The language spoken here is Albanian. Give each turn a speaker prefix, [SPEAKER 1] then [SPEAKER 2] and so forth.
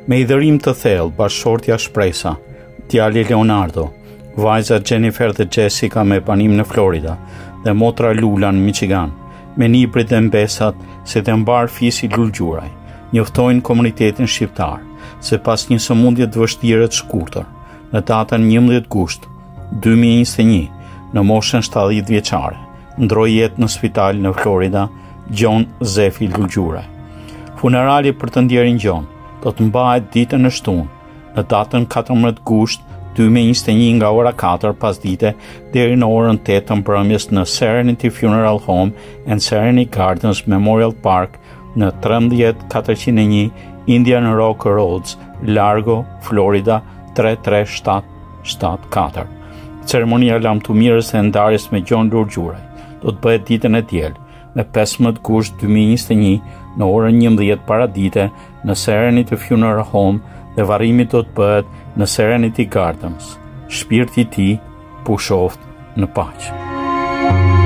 [SPEAKER 1] Me i dhërim të thellë, bashkëshortja Shpresa, djali Leonardo, vajza Jennifer dhe Jessica me banim në Florida dhe motra Lula në Michigan, me niprit dhe mbesat se të mbar fisi Lulgjuraj, njoftojnë komunitetin shqiptar se pas një sëmundje të vështirë të shkurtër, në datën 11 gusht 2021, në moshën 70 vjeçare, ndroi jetë në spital në Florida John Zefi Lulgjuraj. Funerali për të ndjerin John do të mbahet ditën e shtunë, në datën 14 gusht 2021 nga ora 4 pasdite deri në orën 8 të mbrëmjes në Serenity Funeral Home and Serenity Gardens Memorial Park në 13401 Indian Rock Roads, Largo, Florida 33774. Ceremonia lamtumirës e ndarjes me John Lulgjuraj do të bëhet ditën e diel, me 15 gusht 2021 në orën 11 paradite në Serenity Funeral Home dhe varrimi do të bëhet në Serenity Gardens. Shpirti i tij pushoft në paqe.